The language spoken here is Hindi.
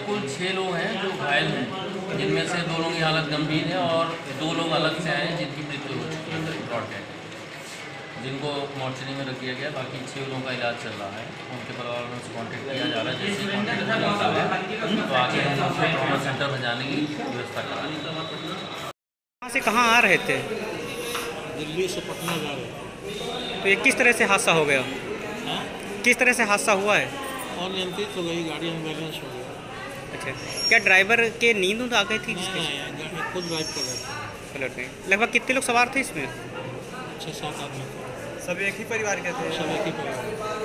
कुल 6 लोग हैं जो घायल हैं, जिनमें से 2 लोगों की हालत गंभीर है और 2 लोग अलग से आए हैं जिनकी मृत्यु हो चुकी है ब्रॉड डेथ, जिनको मॉर्चरी में रख दिया गया। बाकी 6 लोगों का इलाज चल रहा है, उनके परिवार वालों से कॉन्टेक्ट किया जा रहा है। जैसे कॉन्टेक्ट होता है तो आगे हम उनसे ट्रॉमा सेंटर में जाने की व्यवस्था करा रहे हैं। कहाँ से कहाँ आ रहे थे? दिल्ली से पटना जा रहे थे। तो ये किस तरह से हादसा हो गया? हाँ? किस तरह से हादसा हुआ है? अनियंत्रित हो गई गाड़ी, अनबैलेंस हो गया। अच्छा, क्या ड्राइवर के नींद आ गई थी? गाड़ी खुद ड्राइव कर रहे थे। पलट में लगभग कितने लोग सवार थे इसमें? 6-7 आदमी थे। सब एक ही परिवार के थे? सब एक ही परिवार।